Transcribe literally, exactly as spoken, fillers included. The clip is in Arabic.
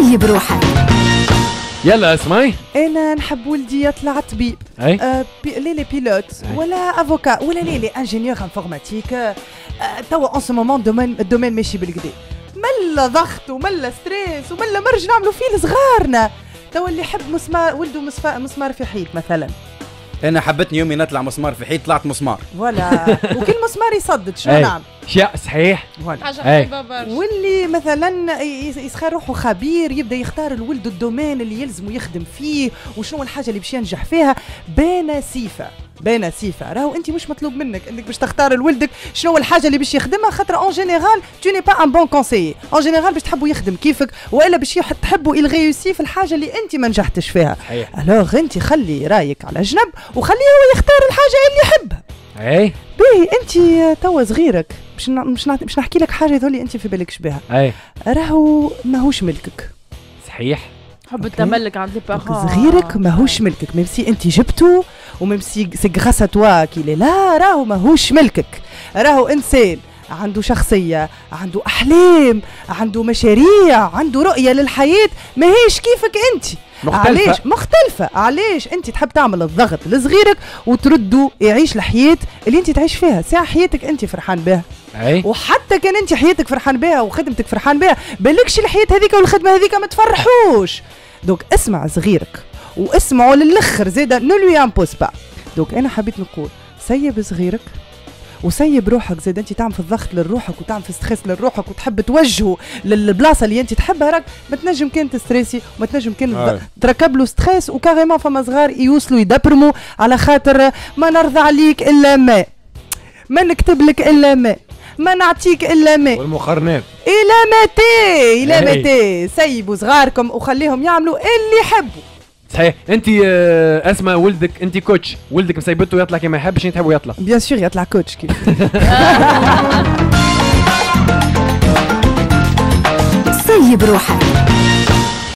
سيب روحك. يلا اسمعي، انا نحب ولدي يطلع طبيب، اي آه بي ليلي بيلوت ولا افوكا ولا ليلي انجينيور انفورماتيك. آه توا اون سو مومون الدومين الدومين ماشي بالكدا، ملا ضغط وملا ستريس وملا مرج نعملوا فيه لصغارنا. توا اللي يحب مسمار ولده مسمار في حيط مثلا. انا حبتني يومي نطلع مسمار في حيط، طلعت مسمار ولا وكل مسمار يصدد شنو نعمل؟ شيء صحيح. حاجه حلوه برشا. واللي مثلا يسخر روحه خبير يبدا يختار الولد الدومين اللي يلزم يخدم فيه وشنو الحاجه اللي باش ينجح فيها. بين سيفه بين سيفه راهو انت مش مطلوب منك انك باش تختار لولدك شنو الحاجه اللي باش يخدمها، خاطر اون جينيرال تو ني با ان بون كونسيي، اون جينيرال باش تحبوا يخدم كيفك والا باش تحبوا يلغيوسي في الحاجه اللي انت ما نجحتش فيها. الوغ انت خلي رايك على جنب وخليه هو يختار الحاجه اللي يحبها. اي باهي انت توا صغيرك باش باش باش نحكي لك حاجه ذولي انت في بالكش بها. اي راهو ماهوش ملكك. صحيح. حب التملك عند لي بارون. صغيرك ماهوش ملكك، ميم سي انت جبته وميم سي سي غراس ا توا كي لا، راهو ماهوش ملكك. راهو انسان عنده شخصيه، عنده احلام، عنده مشاريع، عنده رؤيه للحياه ماهيش كيفك انت. مختلفة. علاش مختلفة؟ علاش انت تحب تعمل الضغط لصغيرك وتردو يعيش الحياة اللي انت تعيش فيها؟ ساعة حياتك انت فرحان بها. اي وحتى كان انت حياتك فرحان بها وخدمتك فرحان بها، بالكش الحياة هذيك والخدمة هذيك ما تفرحوش. دوك اسمع صغيرك واسمعوا للاخر زيدا، نو لوي امبوس با. دوك انا حبيت نقول سيب صغيرك وسيب روحك زيد، انت تعمل في الضغط لروحك وتعمل في ستريس لروحك وتحب توجهه للبلاصه اللي انت تحبها، راك ما تنجم كان تستريسي وما تنجم كان آه. تركب له ستريس. وكاريمون فما صغار يوصلوا يدبرموا على خاطر ما نرضى عليك الا ما، ما نكتب لك الا ما، ما نعطيك الا ما، والمقارنات الى متى الى متى. سيبوا صغاركم وخليهم يعملوا اللي يحبوا. صحيح. انت آه اسمع، ولدك انت كوتش، ولدك مسيبته يطلع كما يحبش، انت تحبه يطلع بيان سور يطلع كوتش كيف. سيب روحك.